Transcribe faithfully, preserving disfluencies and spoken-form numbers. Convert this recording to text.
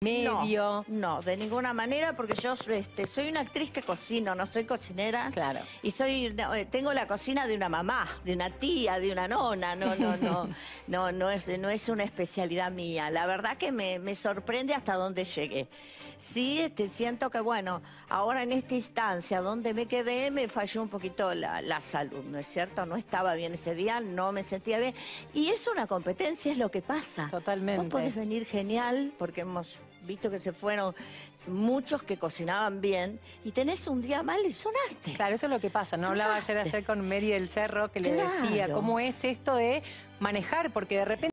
medio. No, no, de ninguna manera, porque yo este, soy una actriz que cocino, no soy cocinera. Claro. Y soy, no, tengo la cocina de una mamá, de una tía, de una nona. No, no, no, no, no es, no es una especialidad mía. La verdad que me, me sorprende hasta dónde llegué. Sí, este, siento que, bueno, ahora en esta instancia donde me quedé, me falló un poquito la, la salud, ¿no es cierto? No estaba bien ese día, no me sentía bien. Y es una competencia, es lo que pasa. Totalmente. Vos podés venir genial, porque hemos visto que se fueron muchos que cocinaban bien, y tenés un día mal y sonaste. Claro, eso es lo que pasa. No hablaba ayer, ayer con Mary del Cerro, que le Claro. decía cómo es esto de manejar, porque de repente